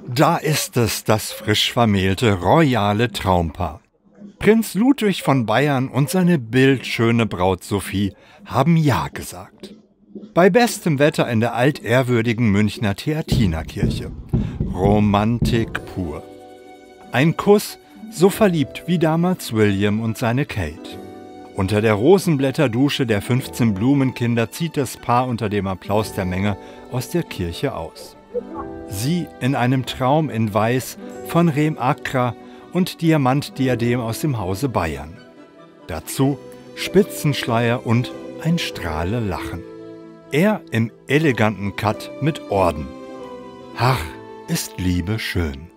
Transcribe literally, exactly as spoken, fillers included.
Da ist es, das frisch vermählte royale Traumpaar. Prinz Ludwig von Bayern und seine bildschöne Braut Sophie haben Ja gesagt. Bei bestem Wetter in der altehrwürdigen Münchner Theatinerkirche. Romantik pur. Ein Kuss, so verliebt wie damals William und seine Kate. Unter der Rosenblätterdusche der fünfzehn Blumenkinder zieht das Paar unter dem Applaus der Menge aus der Kirche aus. Sie in einem Traum in Weiß von Rem Acra und Diamantdiadem aus dem Hause Bayern. Dazu Spitzenschleier und ein Strahle Lachen. Er im eleganten Cut mit Orden. Ach, ist Liebe schön.